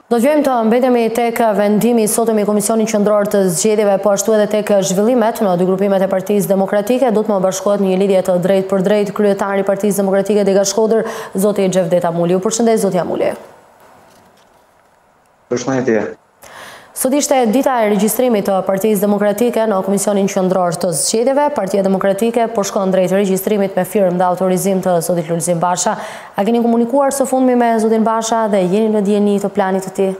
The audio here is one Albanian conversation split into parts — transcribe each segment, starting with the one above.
Do të vjojmë të mbetemi tek vendimi sotëm i Komisionit Qendror të Zgjedhjeve, po ashtu edhe tek zhvillimet në dy grupimet e Partisë Demokratike. Do të më bashkohet një lidhje të drejtë për drejtë kryetari i Partisë Demokratike Dega Shkodër, zoti Xhevdet Amuli. Ju përshëndes, zoti Amuli. Përshëndetje. Sot ishte dita e regjistrimit të Partisë Demokratike në Komisionin Qendror të Zgjedhjeve. Partia Demokratike po shkon drejt regjistrimit me firmë dhe autorizim të zotit Lulzim Basha. A keni komunikuar së fundmi me zotin Basha dhe jeni në dieni të planit të tij?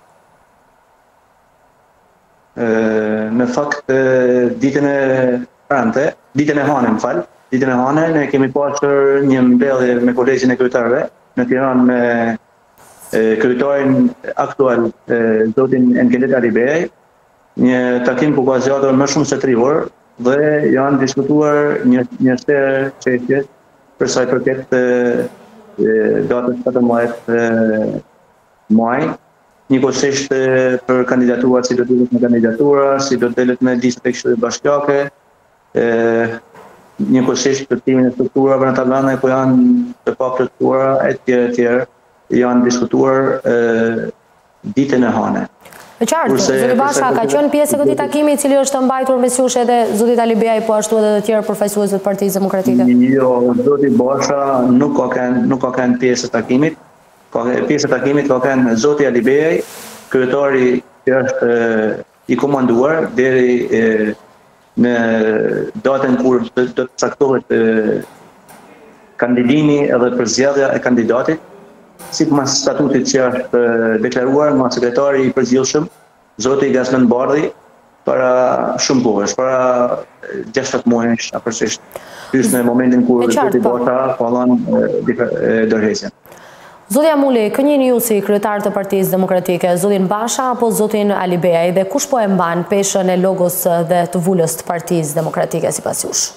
Në fakt ditën e hane ne kemi pasur një mbledhje me kolegjin e kryetarëve në Tiranë me kryetarin aktual, zotin Engelet Alibej, një takim ku ka zgjatur më shumë se 3 orë dhe janë diskutuar një serie çështje për sa i përket datës 17 maj, njëkohësisht për kandidaturat, si do të dillet me kandidatura, si do të dillet me listat e Këshillit Bashkiake, njëkohësisht për timin e strukturave në tabelane ku janë të paplotësuara etj. Janë diskutuar ditën e hane. E qartë, zoti Basha ka qenë pjesë e këtij takimi i cili është mbajtur mes jush edhe zotit Alibej, po ashtu edhe të tjerë përfaqësuesve të Partisë Demokratike? Jo, zoti Basha nuk ka qenë pjesë e takimit. Pjesë e takimit ka qenë zoti Alibej, kryetari që është i komanduar deri në datën kur do të caktohet kandidimi edhe përzgjedhja e kandidatit, sipas statutit që është deklaruar nga sekretari i përgjithshëm, zoti Gazmen Bardhi, para shumë kohësh, para 6 muajsh afërsisht, hysh në momentin kur zoti Basha ka dhënë dorëheqjen. Zoti Amuli, kënjini ju si kryetar të Partisë Demokratike, zotin Basha apo zotin Alibej, dhe kush po e mban peshën e logos dhe të vulës të Partisë Demokratike sipas jush?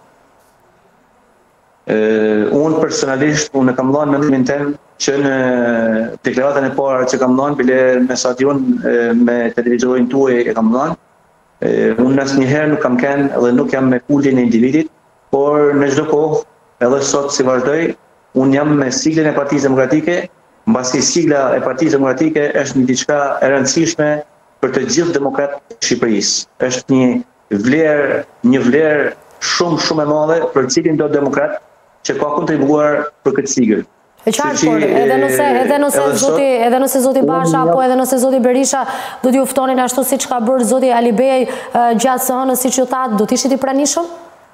Unë personalisht e kam dhënë mendimin tim që në deklaratën e parë që kam dhënë, bile mesazhin me televizorin tuaj e kam dhënë, unë asnjëherë nuk kam qenë dhe nuk jam me kultin e individit, por në çdo kohë, edhe sot si vazhdoj, unë jam me siglën e Partisë Demokratike, mbasi sigla e Partisë Demokratike është një diçka e rëndësishme për të gjithë demokratët e Shqipërisë. Është një vlerë shumë e madhe për cilin do demokrat që ka kontribuar për këtë sigël. E qartë, por edhe nëse zoti Basha apo edhe nëse zoti Berisha do t'ju ftonin ashtu siç ka bërë zoti Alibej gjatë së hënës, siç ju thatë, do t'ishit i pranishëm?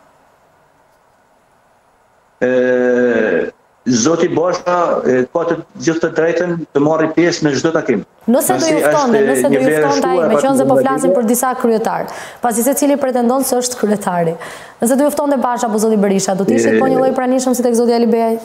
Zoti Basha ka të gjithë të drejtën të marrë pjesë në çdo takim. Nëse do ju ftonte ai, meqense po flasim për disa kryetar, pasi secili pretendon se është kryetari. Nëse do ju ftonte Basha apo zoti Berisha, do t'ishit po një lloj pranishëm si tek zoti Alibej?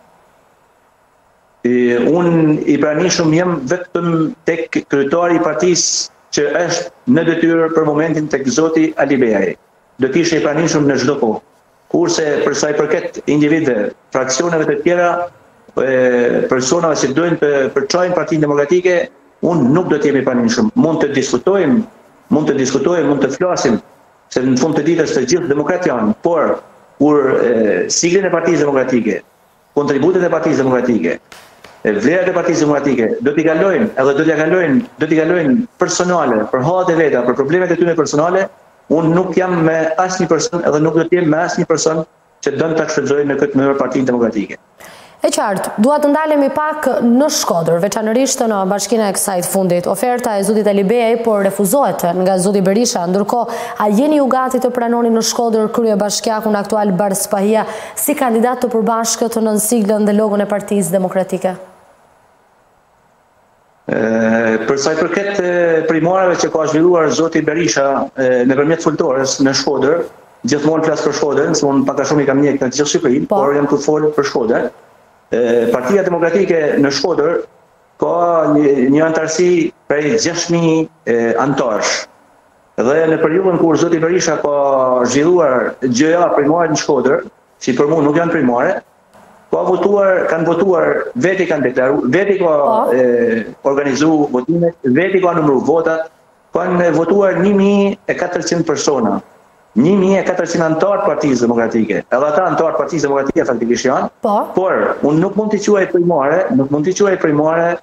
Unë i pranishëm jam vetëm tek kryetari i partisë që është në detyrë për momentin tek zoti Alibej. Do t'ishe i pranishëm në çdo kohë. Kurse për sa i përket individëve, fraksioneve të tjera, personave që duhen të përçojnë Partinë Demokratike, unë nuk do t'jemi pranishëm. Mund të diskutojmë, mund të flasim, se në fund të ditës të gjithë demokratë janë, por kur siglën e Partisë Demokratike, kontributet e Partisë Demokratike, vlerat e Partisë Demokratike do t'i kalojnë edhe do t'i kalojnë personale për hallat e veta, për problemet e tyre personale, unë nuk jam me asnjë person edhe nuk do të jem me asnjë person që do ta shfrytëzojë në këtë mënyrë Partinë Demokratike. E qartë, dua të ndalemi pak në Shkodër, veçanërisht në bashkinë e kësaj të fundit. Oferta e zotit Alibej por refuzohet nga zoti Berisha, ndërkohë a jeni ju gati të pranoni në Shkodër kryebashkiakun aktual Bars Pahia si kandidat të përbashkët në siglën dhe logon e Partisë Demokratike? Për sa i përket primareve që ka zhvilluar zoti Berisha nëpërmjet foltores në Shkodër, gjithmonë flas për Shkodër, se unë pak a shumë i kam njeh në gjithë Shqipërinë, por jam të folur për Shkodër. Partia Demokratike në Shkodër ka një antarësi prej 6.000 antarësh. Dhe në periudhën kur zoti Berisha ka zhvilluar gjëja primare në Shkodër, si për mua nuk janë primare, kanë votuar, veti kanë deklaruar, veti ka organizuar votimet, veti ka numëruar votat, kanë votuar 1.400 persona. 1.400 antarë Partisë Demokratike. Edhe ata antarë Partisë Demokratike faktikisht janë, por unë nuk mund t'i quaj primare,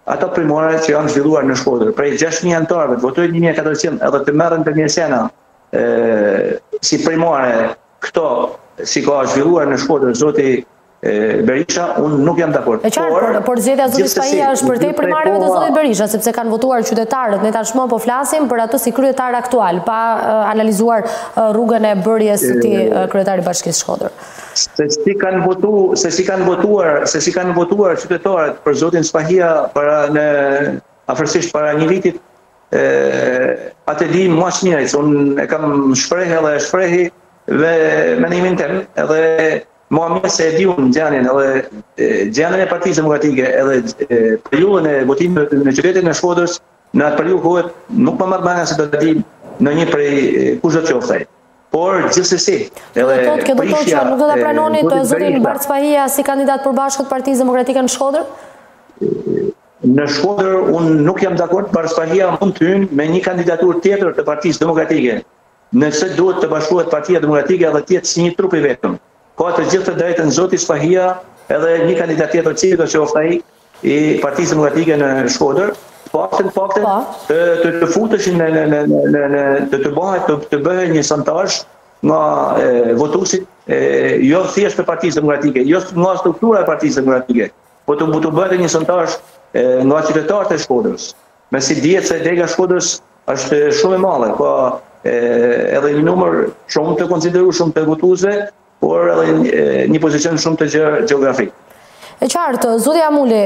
ato primare që janë zhvilluar në Shkodër. Prej 6.000 anëtarëve të votojnë 1.400 edhe të merren të mjesena si primare këto si ka zhvilluar në Shkodër zoti Berisha, unë nuk jam dakord. E qartë, por zgjedhja e zotit Spahia është për te primareve të zotit Berisha, sepse kanë votuar qytetarët, ne tashmë po flasim për atë si kryetar aktual, pa analizuar rrugën e bërjes së tij kryetari i Bashkisë Shkodër. Se si kanë votuar qytetarët për zotin Spahia afërsisht para një vitit, atë di më së miri, se unë e kam shprehë edhe shprehi dhe mendimin tim, edhe ma mirë se e di unë gjanën e Partisë Demokratike edhe periudhën e votimit në qytetin e Shkodrës, në atë periudhë kohët nuk më marrë manga se do të di në një prej kush do të qoftaj. Por gjithsesi, edhe prishja nuk do ta pranoni të zotin Bart Spahia si kandidat përbashkët Partisë Demokratike në Shkodër? Në Shkodër unë nuk jam dakord, Bart Spahia mund të hyjë me një kandidaturë tjetër të Partisë Demokratike. Nëse duhet të bashkohet Partia Demokratike edhe të jetë si një trup i vetëm. Ka të gjithë të drejtën zoti Spahia edhe një kandidat tjetër cili do qoftë ai i Partisë Demokratike në Shkodër, paktën të futeshin të bëhen një sondazh nga votuesit, jo thjesht të Partisë Demokratike, jo nga struktura e Partisë Demokratike, por të bëhet një sondazh nga qytetarët e Shkodrës. Me si dihet se dega Shkodrës është shumë e madhe, ka edhe një numër shumë të konsiderueshëm të votuesve, por edhe një pozicion shumë të gjeografik. E qartë, zoti Amuli...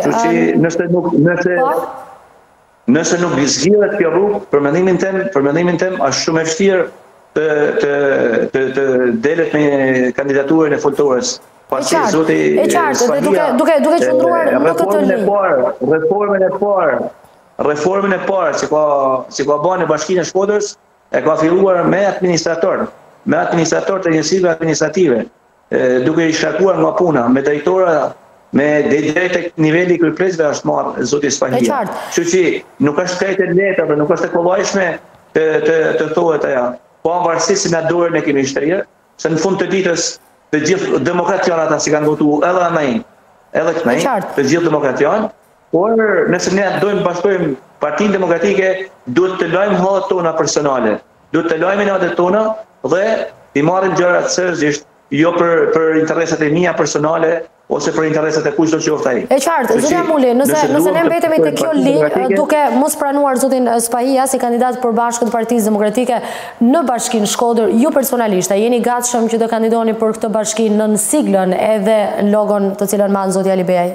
Nëse nuk zgjidhet kjo rrugë, për mendimin tim, është shumë e vështirë të delet me kandidaturën e foltores. E qartë, duke qëndruar në këtë linjë. Reformën e parë që ka bërë në Bashkinë e Shkodrës, e ka filluar me administrator të njësive administrative, duke i shkakuar nga puna, me drejtora, me drejt e nivelli kryesve është marrë zoti Spahia. Kështu që nuk është krejt e lehtë, nuk është e kollajshme të thuhet ajo. Po pavarësisht se na dorën e kemi shtrirë, se në fund të ditës të gjithë demokratjanët që kanë votuar edhe anaj, edhe këtej, të gjithë demokratjanë, por nëse ne dojmë bashkojmë Partinë Demokratike, duhet të lajmë hallat tona personale, duhet të lajmë natë tona dhe i marrim gjërat seriozisht, jo për interesat e mia personale ose për interesat e kushdo qoftë ai. E qartë, zoti Amuli, nëse ne mbetemi te kjo linjë, duke mos pranuar zotin Spahia si kandidat përbashkët Partisë Demokratike në Bashkinë Shkodër, ju personalisht, a jeni gatshëm që të kandidoni për këtë bashki në siglën edhe logon të cilën mban zoti Ali Beaj?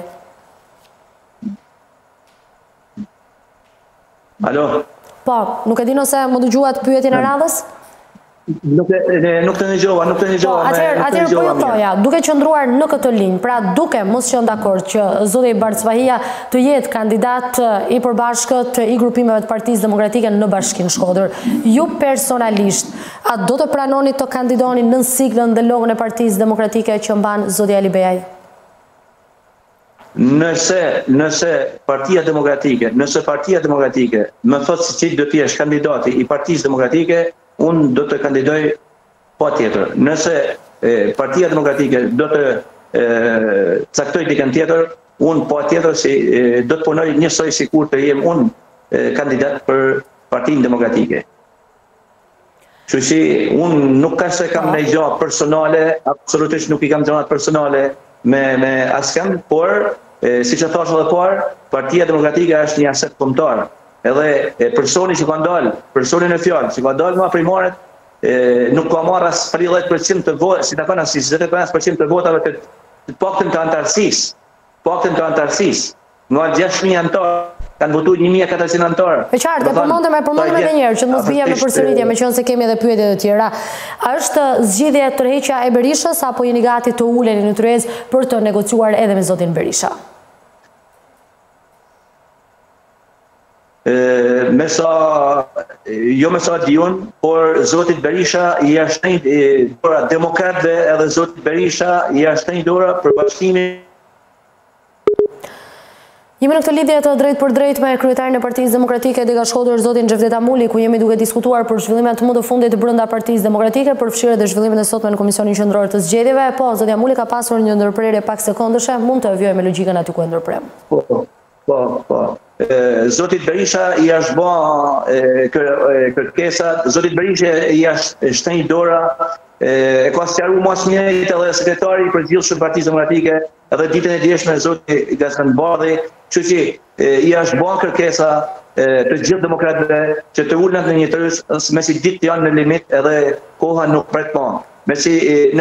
Alo? Po, nuk e di nëse më dëgjuat pyetjen e radhës? Nuk të nëgjova. Atëherë po ju thoja, duke qëndruar në këtë linjë, pra duke mos qenë dakord që zoti Bart Spahia të jetë kandidat i përbashkët i grupimeve të Partisë Demokratike në Bashkinë Shkodër, ju personalisht, a do të pranoni të kandidoni në siglën dhe logon e Partisë Demokratike që mban zoti Ali Beaj? Nëse Partia Demokratike më thotë se ti do të jesh kandidati i Partisë Demokratike, unë do të kandidoj patjetër. Nëse Partia Demokratike do të caktoj dikën tjetër, unë patjetër do të punoj njësoj sikur të jem unë kandidat për Partinë Demokratike. Kështu që unë nuk ka se kam ndonjë gjë personale, absolutisht nuk i kam gjëra personale me askën, por siç e thash edhe parë, Partia Demokratike është një aset kombëtar. Edhe personi që ka dalë, personi në fjalë, që ka dalë nga primaret, nuk ka marrë as 30% të votë, si ta kanë as 25% të votave të paktën të antarësisë. Nga 6.000 antarë, kanë votuar 1.400 antarë. E qartë, përmendem edhe një herë që mos vijmë në përsëritje, meqense kemi edhe pyetje të tjera. A është zgjidhja e tërheqja e Berishës apo jeni gati të uleni në tryez për të negociuar edhe me zotin Berisha? Jo me sa diun, por zotit Berisha i është një dora demokratëve edhe zotit Berisha i është një dora për bashkimin. Jemi në këtë lidhje të drejt për drejt me kryetarin e Partisë Demokratike Dega Shkodër, zotin Xhevdet Amuli, ku jemi duke diskutuar për zhvillimet më të fundit brenda Partisë Demokratike, për fshirjet dhe zhvillimet e sotme në Komisionin Qendror të Zgjedhjeve. Po, zoti Amuli ka pasur një ndërprerje pak sekondëshe, mund të vjojë me logjikën aty ku e ndërprem. Po. Zotit Berisha i është bë kërkesa, Zotit Berisha i është shtënjë dora, e ka sqaruar më së miri edhe sekretari i përgjithshëm Partisë Demokratike, edhe ditën e djeshme zoti Gaskanbardhi, kështu që i është bë kërkesa të gjithë demokratëve që të ulen në një tërës, mesi ditë janë në limit edhe koha nuk pret më. Mesi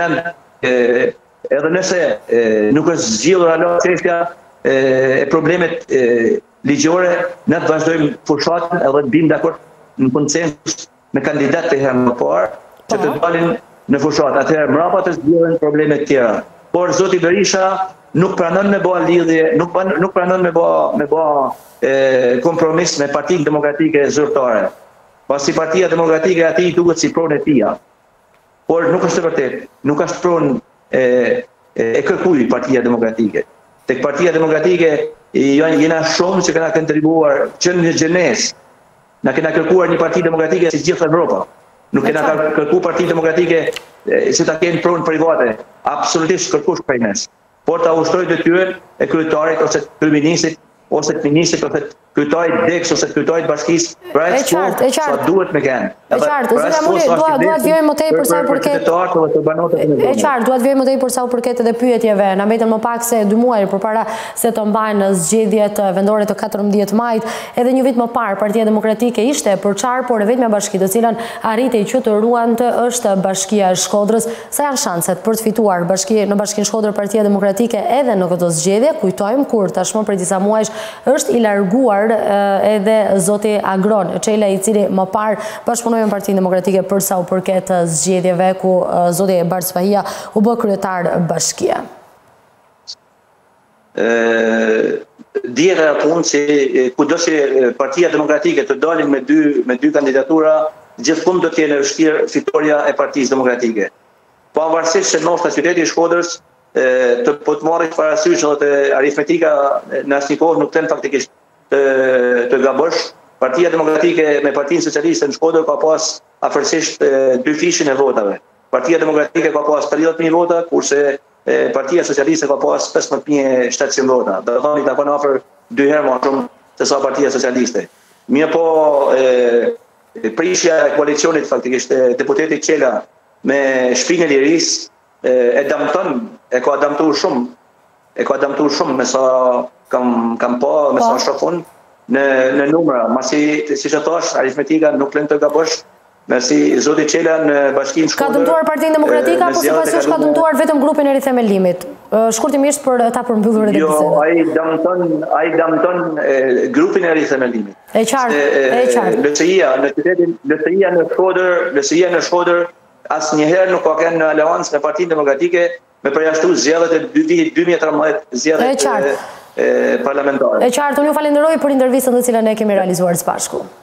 edhe nëse nuk është zgjidhur alo çështja e problemet ligjore, ne të vazhdojmë fushatën edhe të bim dakord në konsensus me kandidatë të herë më parë që të dalin në fushatë. Atëherë mbrapa të zgjidhen problemet tjera. Por zoti Berisha nuk pranon me bë lidhje, nuk pranon me bë kompromis me Partinë Demokratike Zyrtare. Pasi Partia Demokratike atij duket si pronë e tij. Por nuk është e vërtetë, nuk është pronë e kërkuar Partia Demokratike. Tek Partia Demokratike jena shumë që kena kontribuar që në gjenes. Na kena kërkuar një Parti Demokratike si gjithë Evropa. Nuk kena kërkuar Parti Demokratike që ta kenë pronë private. Absolutisht kërkush prej mes. Por ta ushtroj detyrën e kryetarit ose kryeministit ose të ministrit ose kryetarit DEX ose kryetarit bashkisë, pra sa duhet me kanë. E qartë, zotja Muli, duat vjoj më tej për sa u përket. E qartë, duat vjoj më tej për sa u përket edhe pyetjeve. Na mbetën më pak se 2 muaj përpara se të mbajnë zgjedhjet vendore të 14 majit. Edhe një vit më parë Partia Demokratike ishte përçar, por e vetmja bashki të cilën arritej që të ruante është Bashkia e Shkodrës. Sa janë shanset për të fituar në Bashkinë Shkodrë Partia Demokratike edhe në këtë zgjedhje? Kujtojmë kur tashmë për disa muajsh është i larguar edhe zoti Agron Çela, i cili më parë bashkëpunoi me Partinë Demokratike për sa u përket zgjedhjeve ku zoti Barcfahia u bë kryetar bashkie. Dire punë se kudo që Partia Demokratike të dalin me dy kandidatura, gjithmonë do të jenë vështirë fitoria e Partisë Demokratike. Pavarësisht se ndoshta qyteti i Shkodrës po të marrë parasysh edhe aritmetika në asnjë kohë nuk them faktikisht të gabosh. Partia Demokratike me Partinë Socialiste në Shkodër ka pas afërsisht 2 fishin e votave. Partia Demokratike ka pas 30.000 vota, kurse Partia Socialiste ka pas 15.700 vota. Do të thonë ta kanë afër 2 herë më shumë se sa Partia Socialiste. Mirë po prishja e koalicionit faktikisht deputetit Çela me Shpinën e Lirisë e ka damtuar shumë me sa kam pa, me sa shofun në numra. Masi, si që thash, aritmetika nuk lën të gabosh, mesi zoti Çela në Bashkinë Shkodër. Ka dëmtuar Partinë Demokratike apo sipas ka dëmtuar vetëm grupin e rithemelimit? Shkurtimisht për ta përmbyllur edhe bisedën. Jo, ai damton grupin e rithemelimit. E qartë. LSI-ja në Shkodër asnjëherë nuk ka kanë aleancë me Partinë Demokratike me përjashtu zgjedhjet e 2013 zgjedhjet parlamentare. E qartë, unë ju falenderoj për intervistën të cilën ne kemi realizuar së bashku.